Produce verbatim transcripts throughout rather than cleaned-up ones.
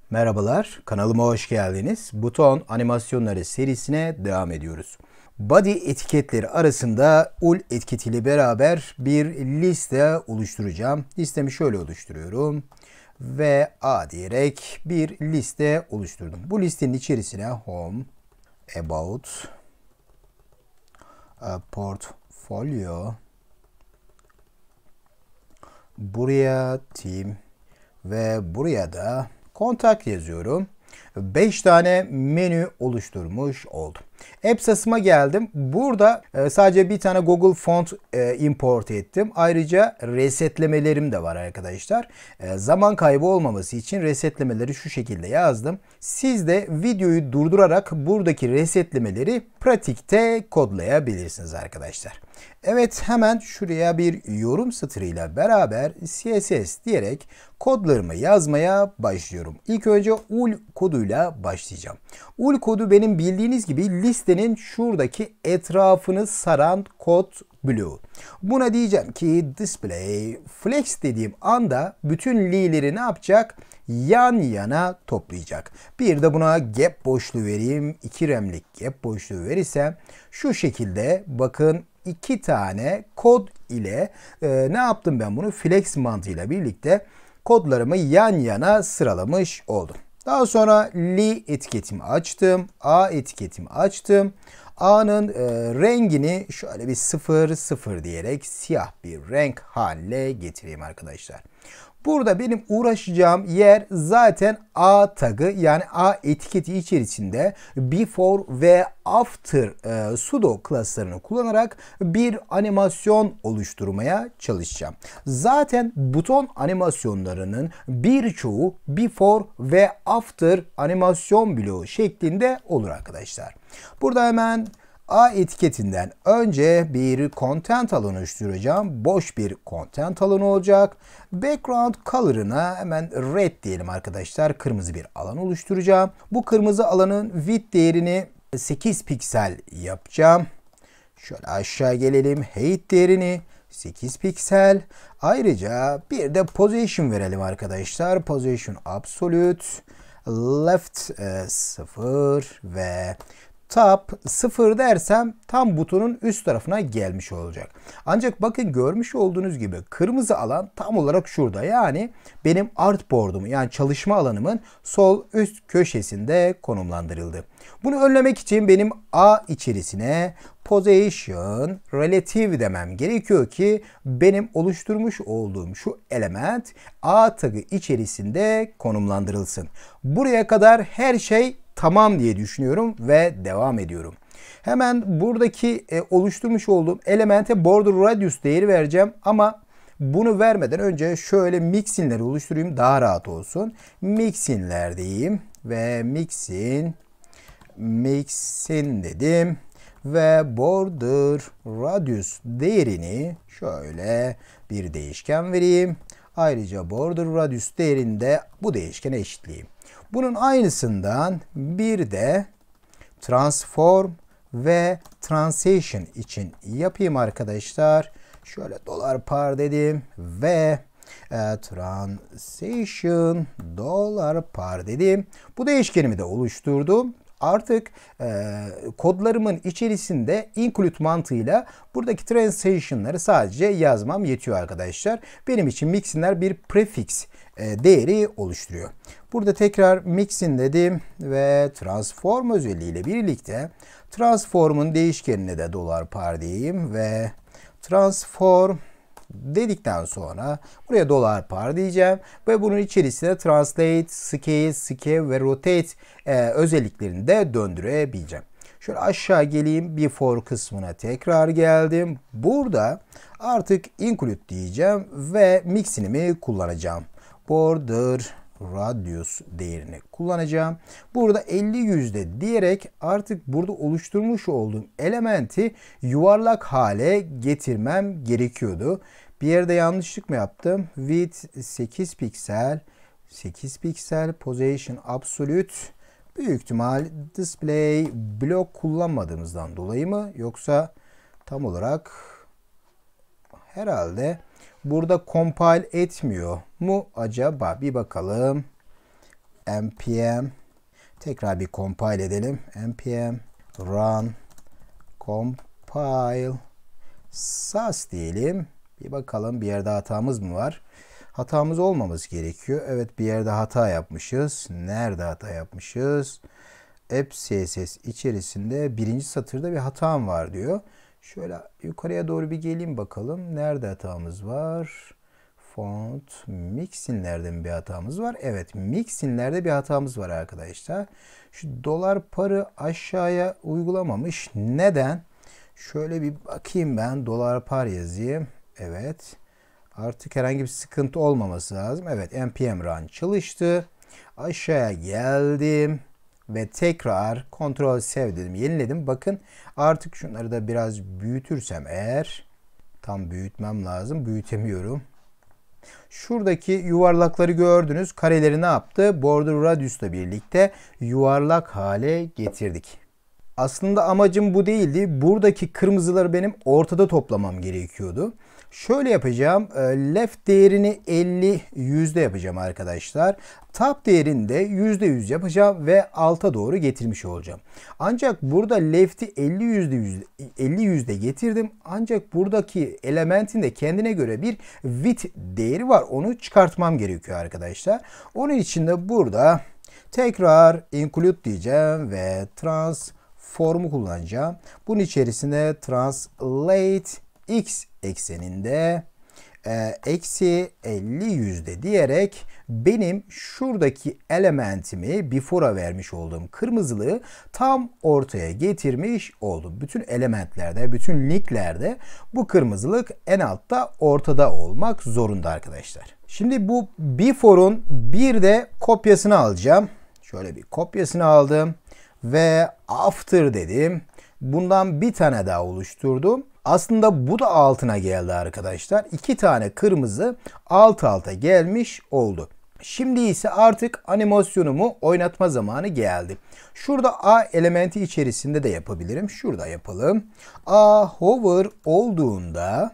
Merhabalar, kanalıma hoş geldiniz. Buton animasyonları serisine devam ediyoruz. Body etiketleri arasında ul etiketiyle beraber bir liste oluşturacağım. Listemi şöyle oluşturuyorum ve A diyerek bir liste oluşturdum. Bu listenin içerisine home, about, portfolio, buraya team ve buraya da kontak yazıyorum. beş tane menü oluşturmuş oldum. Apps'ıma geldim. Burada e, sadece bir tane Google Font e, import ettim. Ayrıca resetlemelerim de var arkadaşlar. E, zaman kaybı olmaması için resetlemeleri şu şekilde yazdım. Siz de videoyu durdurarak buradaki resetlemeleri pratikte kodlayabilirsiniz arkadaşlar. Evet, hemen şuraya bir yorum satırıyla beraber C S S diyerek kodlarımı yazmaya başlıyorum. İlk önce ul koduyla başlayacağım. Ul kodu benim bildiğiniz gibi listenin şuradaki etrafını saran kod bloğu. Buna diyeceğim ki display flex dediğim anda bütün li'leri ne yapacak? Yan yana toplayacak. Bir de buna gap boşluğu vereyim. iki remlik gap boşluğu verirsem şu şekilde bakın iki tane kod ile e, ne yaptım ben bunu? Flex mantığıyla birlikte kodlarımı yan yana sıralamış oldum. Daha sonra li etiketimi açtım. A etiketimi açtım. A'nın e, rengini şöyle bir sıfır sıfır diyerek siyah bir renk haline getireyim arkadaşlar. Burada benim uğraşacağım yer zaten A tagı, yani A etiketi içerisinde before ve after e, sudo klaslarını kullanarak bir animasyon oluşturmaya çalışacağım. Zaten buton animasyonlarının birçoğu before ve after animasyon bloğu şeklinde olur arkadaşlar. Burada hemen A etiketinden önce bir content alanı oluşturacağım. Boş bir content alanı olacak. Background color'ına hemen red diyelim arkadaşlar. Kırmızı bir alan oluşturacağım. Bu kırmızı alanın width değerini sekiz piksel yapacağım. Şöyle aşağı gelelim. Height değerini sekiz piksel. Ayrıca bir de position verelim arkadaşlar. Position absolute. Left e, sıfır ve top sıfır dersem tam butonun üst tarafına gelmiş olacak. Ancak bakın, görmüş olduğunuz gibi kırmızı alan tam olarak şurada. Yani benim artboard'um, yani çalışma alanımın sol üst köşesinde konumlandırıldı. Bunu önlemek için benim A içerisine position relative demem gerekiyor ki benim oluşturmuş olduğum şu element A tagı içerisinde konumlandırılsın. Buraya kadar her şey tamam diye düşünüyorum ve devam ediyorum. Hemen buradaki e, oluşturmuş olduğum elemente border radius değeri vereceğim ama bunu vermeden önce şöyle mixinleri oluşturayım, daha rahat olsun. Mixinler diyeyim ve mixin mixin dedim ve border radius değerini şöyle bir değişken vereyim. Ayrıca border radius değerini de bu değişkene eşitleyeyim. Bunun aynısından bir de transform ve transition için yapayım arkadaşlar. Şöyle dolar par dedim ve e, transition dolar par dedim. Bu değişkenimi de oluşturdum. Artık e, kodlarımın içerisinde include mantığıyla buradaki transition'ları sadece yazmam yetiyor arkadaşlar. Benim için mixinler bir prefix e, değeri oluşturuyor. Burada tekrar mixin dedim ve transform özelliğiyle birlikte transform'un değişkenine de dolar par diyeyim ve transform dedikten sonra buraya dolar par diyeceğim ve bunun içerisine translate, scale, scale ve rotate e, özelliklerini de döndürebileceğim. Şöyle aşağı geleyim, before kısmına tekrar geldim. Burada artık include diyeceğim ve mixinimi kullanacağım. Border radius değerini kullanacağım. Burada elli yüzde diyerek artık burada oluşturmuş olduğum elementi yuvarlak hale getirmem gerekiyordu. Bir yerde yanlışlık mı yaptım? Width sekiz piksel, sekiz piksel, position absolute. Büyük ihtimal display block kullanmadığımızdan dolayı mı? Yoksa tam olarak herhalde burada compile etmiyor mu acaba? Bir bakalım. npm tekrar bir compile edelim. npm run compile sas diyelim. Bir bakalım bir yerde hatamız mı var? Hatamız olmaması gerekiyor. Evet, bir yerde hata yapmışız. Nerede hata yapmışız? Apps C S S içerisinde birinci satırda bir hatam var diyor. Şöyle yukarıya doğru bir geleyim bakalım. Nerede hatamız var? Font mixinlerde mi bir hatamız var? Evet, mixinlerde bir hatamız var arkadaşlar. Şu dolar parı aşağıya uygulamamış. Neden? Şöyle bir bakayım, ben dolar par yazayım. Evet. Artık herhangi bir sıkıntı olmaması lazım. Evet, npm run çalıştı. Aşağıya geldim. Ve tekrar kontrol sev dedim. Yeniledim. Bakın artık şunları da biraz büyütürsem eğer. Tam büyütmem lazım. Büyütemiyorum. Şuradaki yuvarlakları gördünüz. Kareleri ne yaptı? Border radius'la birlikte yuvarlak hale getirdik. Aslında amacım bu değildi. Buradaki kırmızıları benim ortada toplamam gerekiyordu. Şöyle yapacağım. Left değerini elli yüzde yapacağım arkadaşlar. Top değerini de yüzde yüz yapacağım ve alta doğru getirmiş olacağım. Ancak burada left'i elli yüzde elli yüzde getirdim. Ancak buradaki elementin de kendine göre bir width değeri var. Onu çıkartmam gerekiyor arkadaşlar. Onun için de burada tekrar include diyeceğim ve transform'u kullanacağım. Bunun içerisinde translate x ekseninde e, eksi elli yüzde diyerek benim şuradaki elementimi before'a vermiş olduğum kırmızılığı tam ortaya getirmiş oldum. Bütün elementlerde, bütün linklerde bu kırmızılık en altta ortada olmak zorunda arkadaşlar. Şimdi bu before'un bir de kopyasını alacağım. Şöyle bir kopyasını aldım ve after dedim. Bundan bir tane daha oluşturdum. Aslında bu da altına geldi arkadaşlar. İki tane kırmızı alt alta gelmiş oldu. Şimdi ise artık animasyonumu oynatma zamanı geldi. Şurada A elementi içerisinde de yapabilirim. Şurada yapalım. A hover olduğunda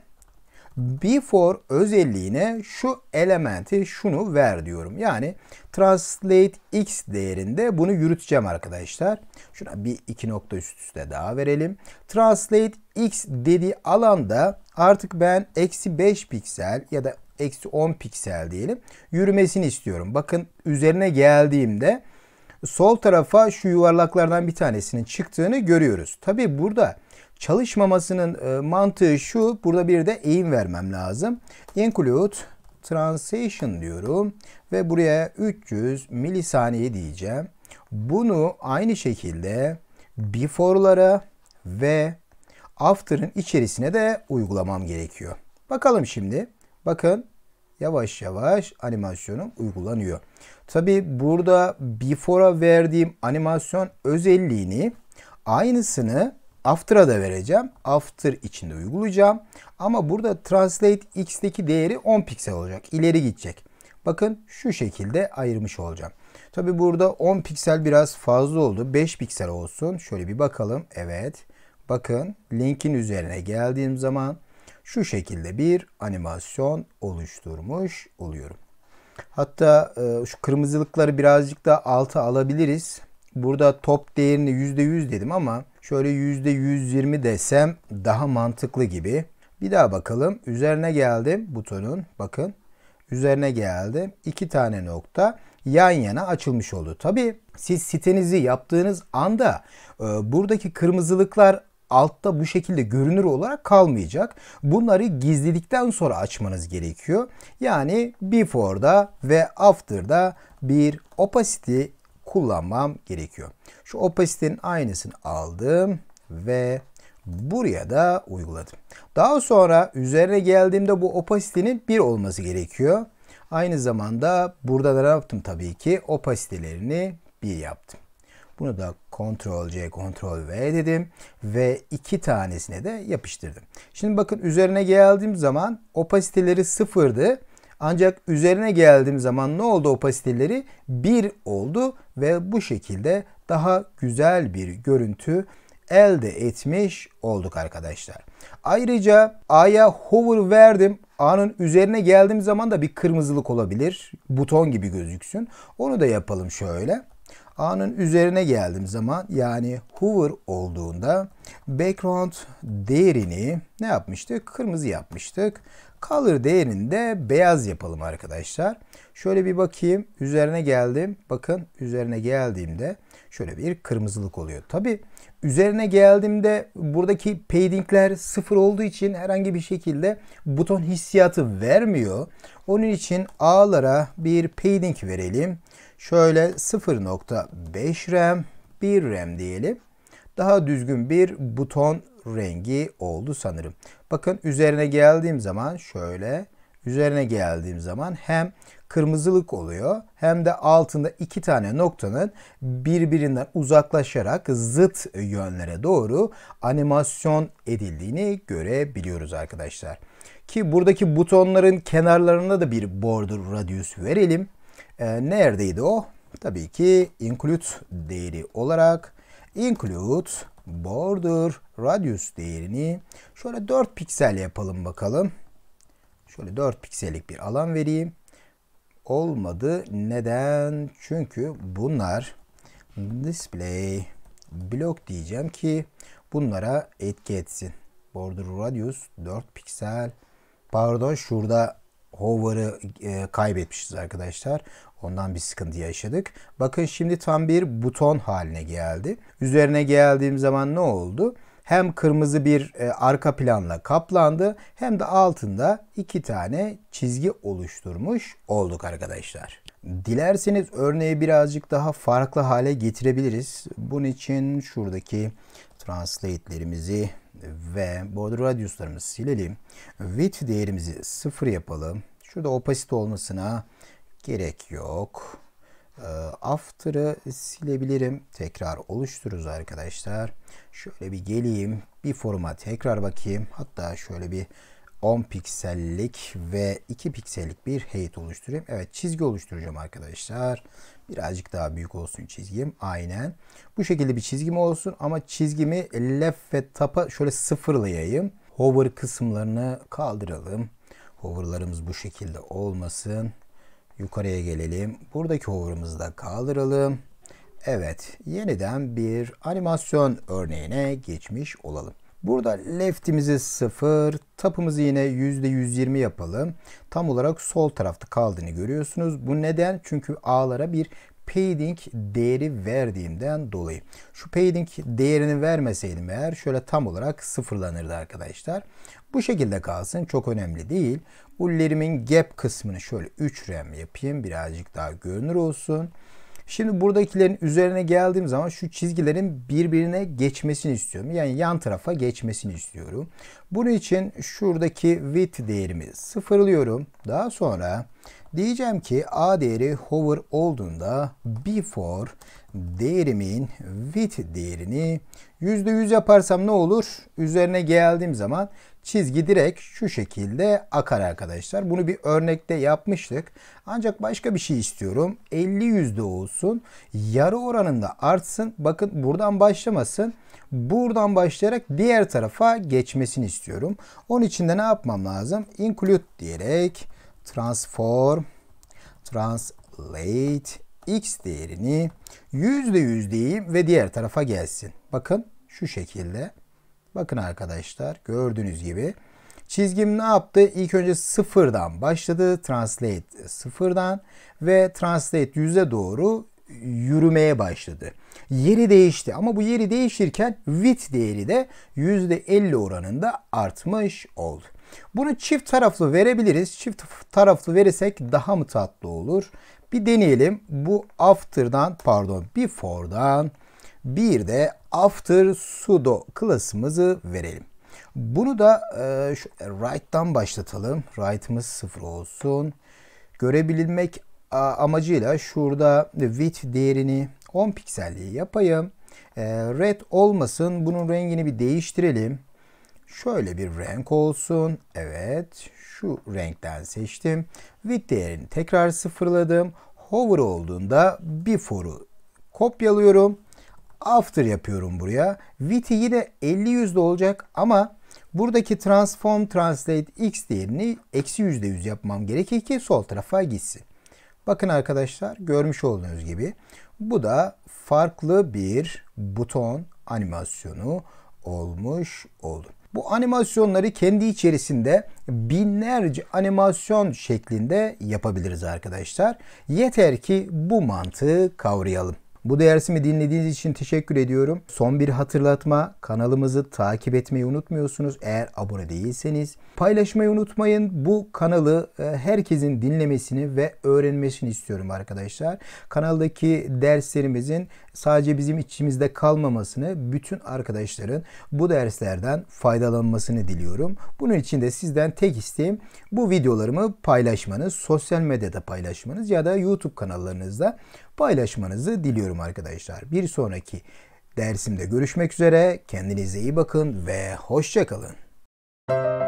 before özelliğine şu elementi şunu ver diyorum. Yani translate x değerinde bunu yürüteceğim arkadaşlar. Şuna bir iki nokta üst üste daha verelim. Translate x dediği alanda artık ben eksi beş piksel ya da eksi on piksel diyelim yürümesini istiyorum. Bakın üzerine geldiğimde sol tarafa şu yuvarlaklardan bir tanesinin çıktığını görüyoruz. Tabi burada çalışmamasının e, mantığı şu. Burada bir de eğim vermem lazım. Include translation diyorum. Ve buraya üç yüz milisaniye diyeceğim. Bunu aynı şekilde before'lara ve after'ın içerisine de uygulamam gerekiyor. Bakalım şimdi. Bakın yavaş yavaş animasyonum uygulanıyor. Tabi burada before'a verdiğim animasyon özelliğini aynısını after'a da vereceğim. After içinde uygulayacağım. Ama burada translate x'teki değeri on piksel olacak. İleri gidecek. Bakın şu şekilde ayırmış olacağım. Tabi burada on piksel biraz fazla oldu. beş piksel olsun. Şöyle bir bakalım. Evet. Bakın linkin üzerine geldiğim zaman şu şekilde bir animasyon oluşturmuş oluyorum. Hatta e, şu kırmızılıkları birazcık da alta alabiliriz. Burada top değerini yüzde yüz dedim ama şöyle yüzde yüz yirmi desem daha mantıklı gibi. Bir daha bakalım. Üzerine geldim butonun. Bakın. Üzerine geldim. İki tane nokta yan yana açılmış oldu. Tabii siz sitenizi yaptığınız anda e, buradaki kırmızılıklar altta bu şekilde görünür olarak kalmayacak. Bunları gizledikten sonra açmanız gerekiyor. Yani before'da ve after'da bir opacity kullanmam gerekiyor. Şu opacity'nin aynısını aldım ve buraya da uyguladım. Daha sonra üzerine geldiğimde bu opacity'nin bir olması gerekiyor. Aynı zamanda burada da ne yaptım tabii ki? Opacity'lerini bir yaptım. Bunu da kontrol C, kontrol V dedim ve iki tanesine de yapıştırdım. Şimdi bakın üzerine geldiğim zaman opacity'leri sıfırdı. Ancak üzerine geldiğim zaman ne oldu opacity'leri? bir oldu ve bu şekilde daha güzel bir görüntü elde etmiş olduk arkadaşlar. Ayrıca A'ya hover verdim. A'nın üzerine geldiğim zaman da bir kırmızılık olabilir. Buton gibi gözüksün. Onu da yapalım şöyle. A'nın üzerine geldiğim zaman yani hover olduğunda background değerini ne yapmıştık? Kırmızı yapmıştık. Color değerini de beyaz yapalım arkadaşlar. Şöyle bir bakayım. Üzerine geldim. Bakın üzerine geldiğimde şöyle bir kırmızılık oluyor. Tabi üzerine geldiğimde buradaki paddingler sıfır olduğu için herhangi bir şekilde buton hissiyatı vermiyor. Onun için A'lara bir padding verelim. Şöyle sıfır nokta beş RAM, bir RAM diyelim. Daha düzgün bir buton rengi oldu sanırım. Bakın üzerine geldiğim zaman şöyle üzerine geldiğim zaman hem kırmızılık oluyor hem de altında iki tane noktanın birbirinden uzaklaşarak zıt yönlere doğru animasyon edildiğini görebiliyoruz arkadaşlar. Ki buradaki butonların kenarlarına da bir border radius verelim. Ee, neredeydi o? Tabii ki include değeri olarak include border radius değerini şöyle dört piksel yapalım bakalım. Şöyle dört piksellik bir alan vereyim. Olmadı. Neden? Çünkü bunlar display block diyeceğim ki bunlara etki etsin. Border radius dört piksel. Pardon, şurada hover'ı e, kaybetmişiz arkadaşlar. Ondan bir sıkıntı yaşadık. Bakın şimdi tam bir buton haline geldi. Üzerine geldiğim zaman ne oldu? Hem kırmızı bir e, arka planla kaplandı hem de altında iki tane çizgi oluşturmuş olduk arkadaşlar. Dilerseniz örneği birazcık daha farklı hale getirebiliriz. Bunun için şuradaki translate'lerimizi ve border radius'larımızı silelim. Width değerimizi sıfır yapalım. Şurada opacity olmasına gerek yok. After'ı silebilirim. Tekrar oluştururuz arkadaşlar. Şöyle bir geleyim. Bir forma tekrar bakayım. Hatta şöyle bir on piksellik ve iki piksellik bir height oluşturayım. Evet, çizgi oluşturacağım arkadaşlar. Birazcık daha büyük olsun çizgim. Aynen. Bu şekilde bir çizgim olsun ama çizgimi left ve top'a şöyle sıfırlayayım. Hover kısımlarını kaldıralım. Hover'larımız bu şekilde olmasın. Yukarıya gelelim. Buradaki hover'ımızı da kaldıralım. Evet, yeniden bir animasyon örneğine geçmiş olalım. Burada left'imizi sıfır, top'ımızı yine yüzde yüz yirmi yapalım. Tam olarak sol tarafta kaldığını görüyorsunuz. Bu neden? Çünkü A'lara bir padding değeri verdiğimden dolayı. Şu padding değerini vermeseydim eğer şöyle tam olarak sıfırlanırdı arkadaşlar. Bu şekilde kalsın. Çok önemli değil. Ullerimin gap kısmını şöyle üç RAM yapayım. Birazcık daha görünür olsun. Şimdi buradakilerin üzerine geldiğim zaman şu çizgilerin birbirine geçmesini istiyorum. Yani yan tarafa geçmesini istiyorum. Bunun için şuradaki width değerimi sıfırlıyorum. Daha sonra diyeceğim ki A değeri hover olduğunda before değerimin width değerini yüzde yüz yaparsam ne olur? Üzerine geldiğim zaman çizgi direkt şu şekilde akar arkadaşlar. Bunu bir örnekte yapmıştık. Ancak başka bir şey istiyorum. elli yüzde olsun. Yarı oranında artsın. Bakın buradan başlamasın. Buradan başlayarak diğer tarafa geçmesini istiyorum. Onun için de ne yapmam lazım? Include diyerek transform translate x değerini yüzde yüz diyeyim ve diğer tarafa gelsin. Bakın şu şekilde. Bakın arkadaşlar, gördüğünüz gibi çizgim ne yaptı? İlk önce sıfırdan başladı. Translate sıfırdan ve translate yüze doğru yürümeye başladı. Yeri değişti ama bu yeri değişirken width değeri de yüzde elli oranında artmış oldu. Bunu çift taraflı verebiliriz. Çift taraflı verirsek daha mı tatlı olur? Bir deneyelim. Bu after'dan pardon before'dan bir de after sudo klasımızı verelim. Bunu da e, şu right'tan başlatalım. Right'ımız sıfır olsun. Görebilmek amacıyla şurada width değerini on pikselliği yapayım. E, red olmasın. Bunun rengini bir değiştirelim. Şöyle bir renk olsun. Evet. Şu renkten seçtim. Width değerini tekrar sıfırladım. Hover olduğunda before'u kopyalıyorum. After yapıyorum buraya. Width'i yine elli yüzde olacak ama Buradaki transform translate x değerini eksi yüzde yüz yapmam gerekir ki sol tarafa gitsin. Bakın arkadaşlar, görmüş olduğunuz gibi bu da farklı bir buton animasyonu olmuş oldu. Bu animasyonları kendi içerisinde binlerce animasyon şeklinde yapabiliriz arkadaşlar. Yeter ki bu mantığı kavrayalım. Bu dersimi dinlediğiniz için teşekkür ediyorum. Son bir hatırlatma, kanalımızı takip etmeyi unutmuyorsunuz eğer abone değilseniz. Paylaşmayı unutmayın. Bu kanalı herkesin dinlemesini ve öğrenmesini istiyorum arkadaşlar. Kanaldaki derslerimizin sadece bizim içimizde kalmamasını, bütün arkadaşların bu derslerden faydalanmasını diliyorum. Bunun için de sizden tek isteğim bu videolarımı paylaşmanız, sosyal medyada paylaşmanız ya da YouTube kanallarınızda paylaşmanızı diliyorum arkadaşlar. Bir sonraki dersimde görüşmek üzere. Kendinize iyi bakın ve hoşça kalın.